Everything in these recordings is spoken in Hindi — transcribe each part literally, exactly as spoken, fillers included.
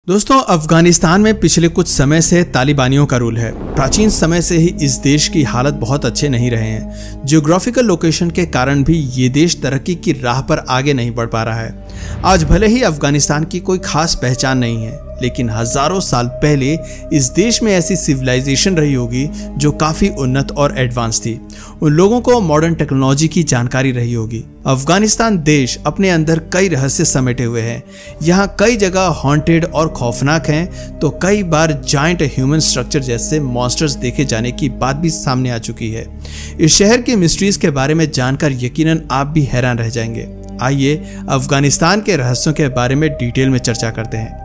दोस्तों, अफगानिस्तान में पिछले कुछ समय से तालिबानियों का रूल है। प्राचीन समय से ही इस देश की हालत बहुत अच्छे नहीं रहे हैं। जियोग्राफिकल लोकेशन के कारण भी ये देश तरक्की की राह पर आगे नहीं बढ़ पा रहा है। आज भले ही अफगानिस्तान की कोई खास पहचान नहीं है, लेकिन हजारों साल पहले इस देश में ऐसी सिविलाइजेशन रही होगी जो काफी उन्नत और एडवांस थी। उन लोगों को मॉडर्न टेक्नोलॉजी की जानकारी रही होगी। अफगानिस्तान देश अपने अंदर कई रहस्य समेटे हुए हैं। यहाँ कई जगह हॉन्टेड और खौफनाक हैं, तो कई बार जायंट ह्यूमन स्ट्रक्चर जैसे मॉन्स्टर्स देखे जाने की बात भी सामने आ चुकी है। इस शहर की मिस्ट्रीज के बारे में जानकर यकीनन आप भी हैरान रह जाएंगे। आइए अफगानिस्तान के रहस्यों के बारे में डिटेल में चर्चा करते हैं।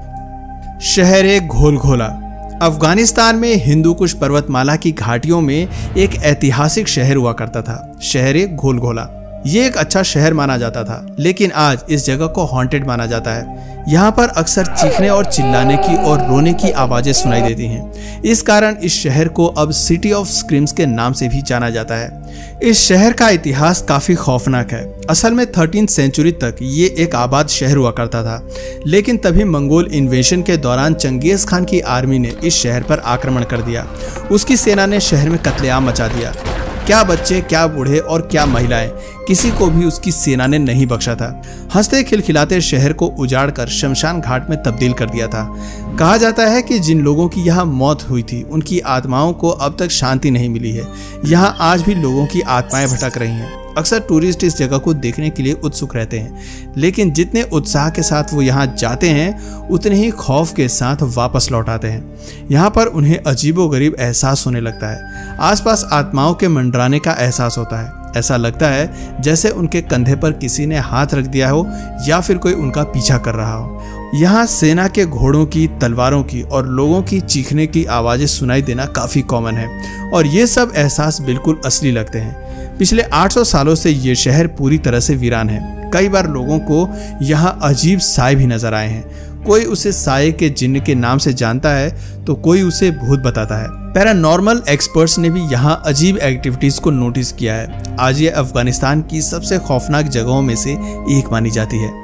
शहर घोलघोला। अफगानिस्तान में हिंदू कुश पर्वतमाला की घाटियों में एक ऐतिहासिक शहर हुआ करता था, शहर घोलघोला। ये एक अच्छा शहर माना जाता था, लेकिन आज इस जगह को हॉन्टेड माना जाता है। यहाँ पर अक्सर चीखने और चिल्लाने की और रोने की आवाजें सुनाई देती हैं। इस कारण इस शहर को अब सिटी ऑफ स्क्रीम्स के नाम से भी जाना जाता है। इस शहर का इतिहास काफी खौफनाक है। असल में थर्टीन सेंचुरी तक ये एक आबाद शहर हुआ करता था, लेकिन तभी मंगोल इन्वेशन के दौरान चंगेज खान की आर्मी ने इस शहर पर आक्रमण कर दिया। उसकी सेना ने शहर में कत्लेआम मचा दिया। क्या बच्चे, क्या बूढ़े और क्या महिलाएं, किसी को भी उसकी सेना ने नहीं बख्शा था। हंसते खिलखिलाते शहर को उजाड़कर शमशान घाट में तब्दील कर दिया था। कहा जाता है कि जिन लोगों की यहाँ मौत हुई थी, उनकी आत्माओं को अब तक शांति नहीं मिली है। यहाँ आज भी लोगों की आत्माएं भटक रही हैं। अक्सर टूरिस्ट इस जगह को देखने के लिए उत्सुक रहते हैं, लेकिन जितने उत्साह के साथ वो यहाँ जाते हैं, उतने ही खौफ के साथ वापस लौट आते हैं। यहाँ पर उन्हें अजीबोगरीब एहसास होने लगता है। आसपास आत्माओं के मंडराने का एहसास होता है। ऐसा लगता है जैसे उनके कंधे पर किसी ने हाथ रख दिया हो या फिर कोई उनका पीछा कर रहा हो। यहाँ सेना के घोड़ों की, तलवारों की और लोगों की चीखने की आवाजें सुनाई देना काफी कॉमन है, और ये सब एहसास बिल्कुल असली लगते हैं। पिछले आठ सौ सालों से ये शहर पूरी तरह से वीरान है। कई बार लोगों को यहाँ अजीब साए भी नजर आए हैं। कोई उसे साए के जिन्न के नाम से जानता है, तो कोई उसे भूत बताता है। पैरानॉर्मल एक्सपर्ट्स ने भी यहाँ अजीब एक्टिविटीज को नोटिस किया है। आज ये अफगानिस्तान की सबसे खौफनाक जगहों में से एक मानी जाती है।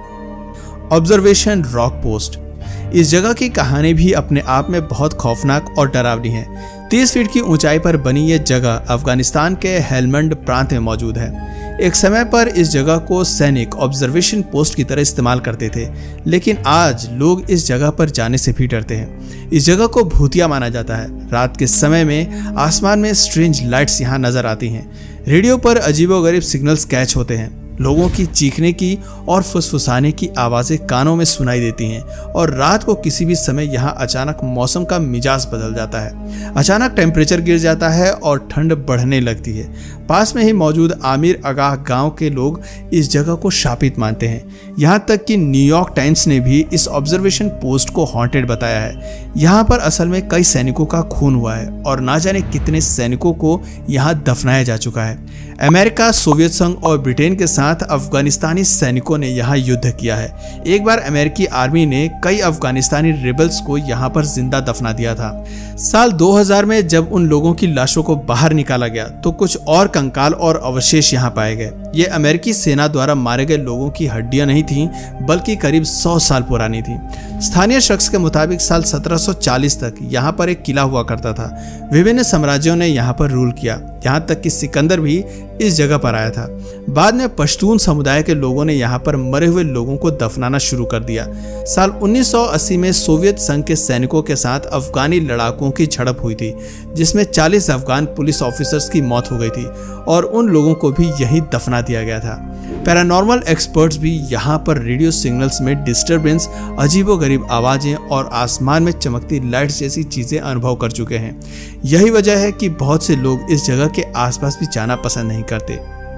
Observation rock post. इस जगह की कहानी भी अपने आप में बहुत खौफनाक और डरावनी है। तीस फीट की ऊंचाई पर बनी यह जगह अफगानिस्तान के हेलमंड प्रांत में मौजूद है। एक समय पर इस जगह को सैनिक ऑब्जर्वेशन पोस्ट की तरह इस्तेमाल करते थे, लेकिन आज लोग इस जगह पर जाने से भी डरते हैं। इस जगह को भूतिया माना जाता है। रात के समय में आसमान में स्ट्रेंज लाइट्स यहाँ नजर आती हैं। रेडियो पर अजीबोगरीब सिग्नल्स कैच होते हैं। लोगों की चीखने की और फुसफुसाने की आवाजें कानों में सुनाई देती हैं, और रात को किसी भी समय यहाँ अचानक मौसम का मिजाज बदल जाता है। अचानक टेम्परेचर गिर जाता है और ठंड बढ़ने लगती है। पास में ही मौजूद आमिर अगाह गांव के लोग इस जगह को शापित मानते हैं। यहाँ तक कि न्यूयॉर्क टाइम्स ने भी इस ऑब्जर्वेशन पोस्ट को हॉन्टेड बताया है। यहाँ पर असल में कई सैनिकों का खून हुआ है, और ना जाने कितने सैनिकों को यहाँ दफनाया जा चुका है। अमेरिका, सोवियत संघ और ब्रिटेन के साथ अफगानिस्तानी सैनिकों ने यहाँ युद्ध किया है। एक बार अमेरिकी आर्मी ने कई अफगानिस्तानी रिबल्स को यहाँ पर जिंदा दफना दिया था। साल दो हज़ार में जब उन लोगों की लाशों को बाहर निकाला गया, तो कुछ और कंकाल और अवशेष यहाँ पाए गए। ये अमेरिकी सेना द्वारा मारे गए लोगों की हड्डियां नहीं थीं, बल्कि करीब सौ साल पुरानी थी। स्थानीय शख्स के मुताबिक साल सत्रह सौ चालीस तक यहाँ पर एक किला हुआ करता था। विभिन्न साम्राज्यों ने यहाँ पर रूल किया, यहाँ तक कि सिकंदर भी इस जगह पर आया था। बाद में पश्तून समुदाय के लोगों ने यहाँ पर मरे हुए लोगों को दफनाना शुरू कर दिया। साल उन्नीस सौ अस्सी में सोवियत संघ के सैनिकों के साथ अफगानी लड़ाकों की झड़प हुई थी, जिसमें चालीस अफगान पुलिस ऑफिसर्स की मौत हो गई थी, और उन लोगों को भी यहीं दफना दिया गया था। पैरानॉर्मल एक्सपर्ट्स भी यहाँ पर रेडियो सिग्नल्स में डिस्टरबेंस, अजीबोगरीब आवाजें और आसमान में चमकती लाइट्स जैसी चीजें अनुभव कर चुके हैं। यही वजह है कि बहुत से लोग इस जगह के आसपास भी जाना पसंद नहीं करते।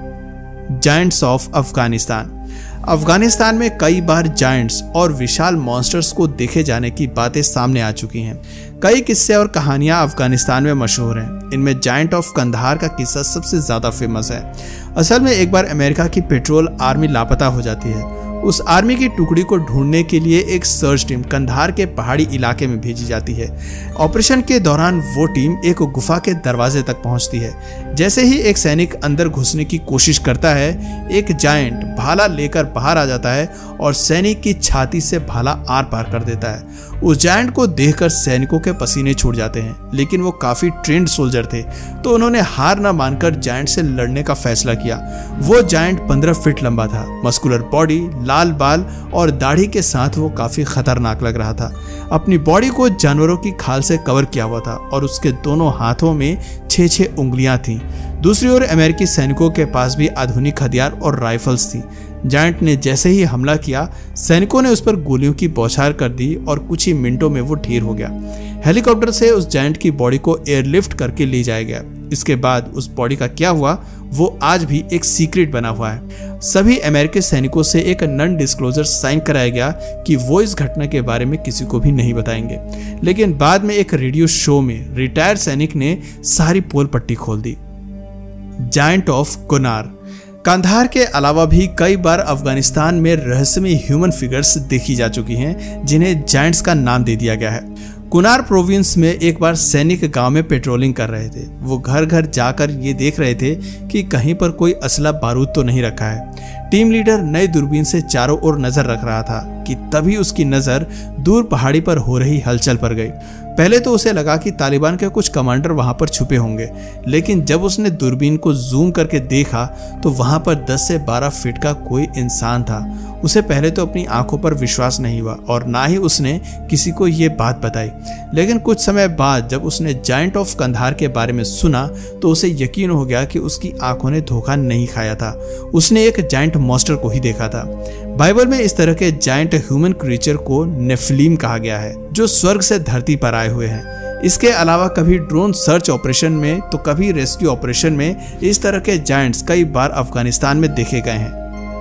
Giants of Afghanistan. अफगानिस्तान में कई बार जायंट्स और विशाल मॉन्स्टर्स को देखे जाने की बातें सामने आ चुकी हैं। कई किस्से और कहानियां अफगानिस्तान में मशहूर हैं। इनमें जायंट ऑफ कंधार का किस्सा सबसे ज्यादा फेमस है। असल में एक बार अमेरिका की पेट्रोल आर्मी लापता हो जाती है। उस आर्मी की टुकड़ी को ढूंढने के लिए एक सर्च टीम कंधार के पहाड़ी इलाके में भेजी जाती है। ऑपरेशन के दौरान वो टीम एक गुफा के दरवाजे तक पहुंचती है। जैसे ही एक सैनिक अंदर घुसने की कोशिश करता है, एक जायंट भाला लेकर बाहर आ जाता है और सैनिक की छाती से भाला आर पार कर देता है। उस जायंट को देखकर सैनिकों के पसीने छूट जाते हैं, लेकिन वो काफी ट्रेंड सोल्जर थे, तो उन्होंने हार न मानकर जायंट से लड़ने का फैसला किया। वो जायंट पंद्रह फीट लंबा था, मस्कुलर बॉडी, लाल बाल और दाढ़ी के साथ वो काफी खतरनाक लग रहा था। अपनी बॉडी को जानवरों की खाल से कवर किया हुआ था और उसके दोनों हाथों में छह छह उंगलियां थीं। दूसरी ओर अमेरिकी सैनिकों के पास भी आधुनिक हथियार और राइफल्स थी। जायंट ने जैसे ही हमला किया, सैनिकों ने उस पर गोलियों की बौछार कर दी और कुछ ही मिनटों में वो ढेर हो गया। हेलीकॉप्टर से उस जायंट की बॉडी को एयरलिफ्ट करके ले जाया गया। इसके बाद उस बॉडी का क्या हुआ वो आज भी एक सीक्रेट बना हुआ है। सभी अमेरिकी सैनिकों से एक नॉन डिस्क्लोजर साइन कराया गया कि वो इस घटना के बारे में किसी को भी नहीं बताएंगे। लेकिन बाद में एक रेडियो शो में रिटायर्ड सैनिक ने सारी पोल पट्टी खोल दी। Giant of Kunar. कंधार के अलावा भी कई बार अफगानिस्तान में रहस्यमय ह्यूमन फिगर्स देखी जा चुकी हैं, जिन्हें जायंट्स का नाम दे दिया गया है। कुनार प्रोविंस में एक बार सैनिक गांव में पेट्रोलिंग कर रहे थे। वो घर घर जाकर ये देख रहे थे कि कहीं पर कोई असला बारूद तो नहीं रखा है। टीम लीडर नई दूरबीन से चारों ओर नजर रख रहा था कि तभी उसकी नजर दूर पहाड़ी पर हो रही हलचल पर गई। पहले तो उसे लगा कि तालिबान के कुछ कमांडर वहां पर छुपे होंगे, लेकिन जब उसने दूरबीन को जूम करके देखा तो वहां पर दस से बारह फीट का कोई इंसान था। उसे पहले तो अपनी आंखों पर विश्वास नहीं हुआ और ना ही उसने किसी को ये बात बताई। लेकिन कुछ समय बाद जब उसने जायंट ऑफ कंधार के बारे में सुना तो उसे यकीन हो गया कि उसकी आंखों ने धोखा नहीं खाया था। उसने एक जायंट मॉन्स्टर को ही देखा था। बाइबल में इस तरह के जायंट ह्यूमन क्रीचर को नेफिलिम कहा गया है, जो स्वर्ग से धरती पर आए हुए हैं। इसके अलावा कभी ड्रोन सर्च ऑपरेशन में तो कभी रेस्क्यू ऑपरेशन में इस तरह के जायंट्स कई बार अफगानिस्तान में देखे गए हैं।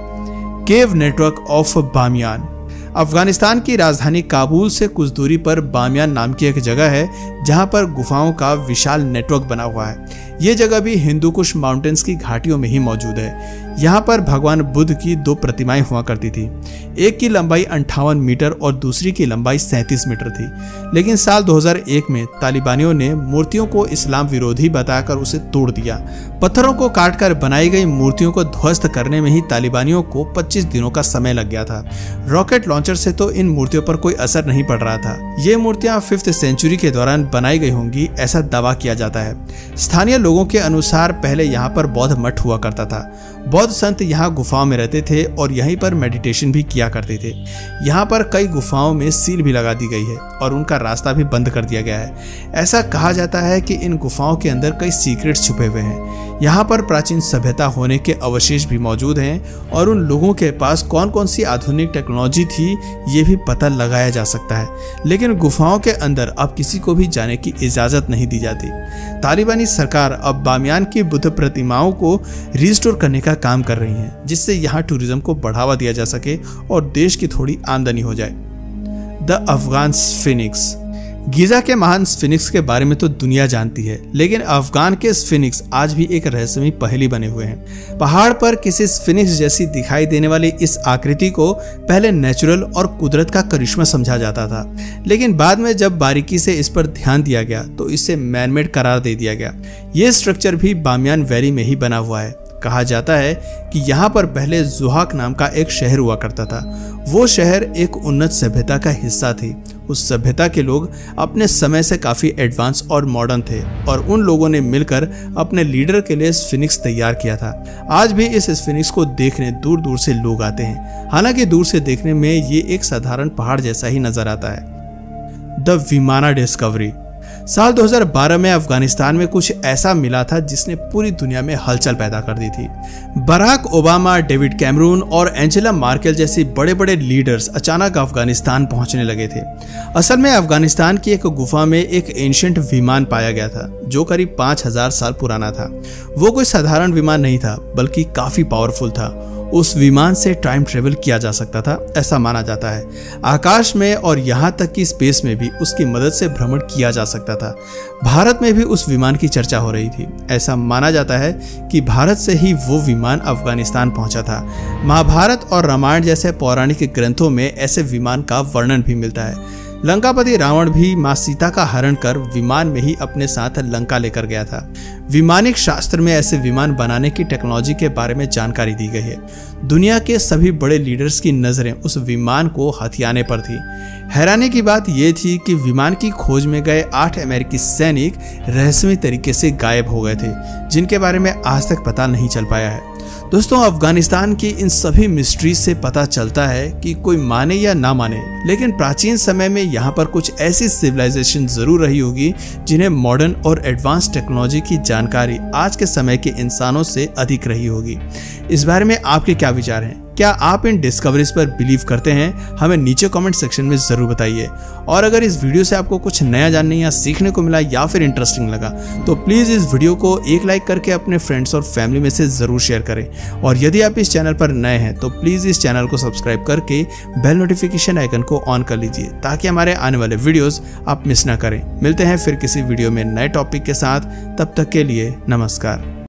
Cave network of Bamiyan. Afghanistan की राजधानी काबुल से कुछ दूरी पर बामियान नाम की एक जगह है, जहां पर गुफाओं का विशाल नेटवर्क बना हुआ है। ये जगह भी हिंदू कुश माउंटेन्स की घाटियों में ही मौजूद है। यहाँ पर भगवान बुद्ध की दो प्रतिमाएं हुआ करती थी। एक की लंबाई अंठावन मीटर और दूसरी की लंबाई सैंतीस मीटर थी। लेकिन साल दो हज़ार एक में तालिबानियों ने मूर्तियों को इस्लाम विरोधी बताकर उसे तोड़ दिया। पत्थरों को काटकर बनाई गई मूर्तियों को ध्वस्त करने में ही तालिबानियों को पच्चीस दिनों का समय लग गया था। रॉकेट लॉन्चर से तो इन मूर्तियों पर कोई असर नहीं पड़ रहा था। ये मूर्तियां फिफ्थ सेंचुरी के दौरान बनाई गई होंगी, ऐसा दावा किया जाता है। स्थानीय लोगों के अनुसार पहले यहाँ पर बौद्ध मठ हुआ करता था। बौद्ध संत यहाँ गुफाओं में रहते थे और यहीं पर मेडिटेशन भी किया करते थे। यहाँ पर कई गुफाओं में सील भी लगा दी गई है और उनका रास्ता भी बंद कर दिया गया है। ऐसा कहा जाता है कि इन गुफाओं के अंदर कई सीक्रेट्स छुपे हुए हैं। यहाँ पर प्राचीन सभ्यता होने के अवशेष भी मौजूद हैं और उन लोगों के पास कौन कौन सी आधुनिक टेक्नोलॉजी थी ये भी पता लगाया जा सकता है। लेकिन गुफाओं के अंदर अब किसी को भी जाने की इजाजत नहीं दी जाती। तालिबानी सरकार अब बामियान की बुद्ध प्रतिमाओं को रिस्टोर करने का काम कर रही है, जिससे यहाँ टूरिज्म को बढ़ावा दिया जा सके और देश की थोड़ी आमदनी हो जाए। द अफगान स्फिनिक्स। गीजा के महान स्फिनिक्स के बारे में तो दुनिया जानती है, लेकिन अफगान के स्फिनिक्स आज भी एक रहस्यमयी पहेली बने हुए हैं। पहाड़ पर किसी स्फिनिक्स जैसी दिखाई देने वाली इस आकृति को पहले नेचुरल और कुदरत का करिश्मा समझा जाता था, लेकिन बाद में जब बारीकी से इस पर ध्यान दिया गया तो इसे मैनमेड करार दे दिया गया। ये स्ट्रक्चर भी बामियान वैली में ही बना हुआ है। कहा जाता है कि यहाँ पर पहले जुहाक नाम का एक शहर हुआ करता था। वो शहर एक उन्नत सभ्यता का हिस्सा थी। उस सभ्यता के लोग अपने समय से काफी एडवांस और मॉडर्न थे और उन लोगों ने मिलकर अपने लीडर के लिए स्फिनिक्स तैयार किया था। आज भी इस स्फिनिक्स को देखने दूर दूर से लोग आते हैं। हालांकि दूर से देखने में ये एक साधारण पहाड़ जैसा ही नजर आता है। The Vimana discovery. साल दो हज़ार बारह में अफगानिस्तान में कुछ ऐसा मिला था जिसने पूरी दुनिया में हलचल पैदा कर दी थी। बराक ओबामा, डेविड कैमरून और एंजेला मार्केल जैसे बड़े बड़े लीडर्स अचानक अफगानिस्तान पहुंचने लगे थे। असल में अफगानिस्तान की एक गुफा में एक एंशिएंट विमान पाया गया था जो करीब पाँच हजार साल पुराना था। वो कोई साधारण विमान नहीं था, बल्कि काफी पावरफुल था। उस विमान से टाइम ट्रेवल किया जा सकता था, ऐसा माना जाता है। आकाश में और यहाँ तक कि स्पेस में भी उसकी मदद से भ्रमण किया जा सकता था। भारत में भी उस विमान की चर्चा हो रही थी। ऐसा माना जाता है कि भारत से ही वो विमान अफगानिस्तान पहुंचा था। महाभारत और रामायण जैसे पौराणिक ग्रंथों में ऐसे विमान का वर्णन भी मिलता है। लंकापति रावण भी मां सीता का हरण कर विमान में ही अपने साथ लंका लेकर गया था। विमानिक शास्त्र में ऐसे विमान बनाने की टेक्नोलॉजी के बारे में जानकारी दी गई है। दुनिया के सभी बड़े लीडर्स की नजरें उस विमान को हथियाने पर थी। हैरानी की बात यह थी कि विमान की खोज में गए आठ अमेरिकी सैनिक रहस्यमय तरीके से गायब हो गए थे, जिनके बारे में आज तक पता नहीं चल पाया है। दोस्तों, अफगानिस्तान की इन सभी मिस्ट्रीज से पता चलता है कि कोई माने या ना माने, लेकिन प्राचीन समय में यहाँ पर कुछ ऐसी सिविलाइजेशन जरूर रही होगी जिन्हें मॉडर्न और एडवांस टेक्नोलॉजी की जानकारी आज के समय के इंसानों से अधिक रही होगी। इस बारे में आपके क्या विचार हैं? क्या आप इन डिस्कवरीज पर बिलीव करते हैं? हमें नीचे कमेंट सेक्शन में जरूर बताइए। और अगर इस वीडियो से आपको कुछ नया जानने या सीखने को मिला या फिर इंटरेस्टिंग लगा तो प्लीज इस वीडियो को एक लाइक करके अपने फ्रेंड्स और फैमिली में से जरूर शेयर करें। और यदि आप इस चैनल पर नए हैं तो प्लीज इस चैनल को सब्सक्राइब करके बेल नोटिफिकेशन आइकन को ऑन कर लीजिए, ताकि हमारे आने वाले वीडियोस आप मिस ना करें। मिलते हैं फिर किसी वीडियो में नए टॉपिक के साथ, तब तक के लिए नमस्कार।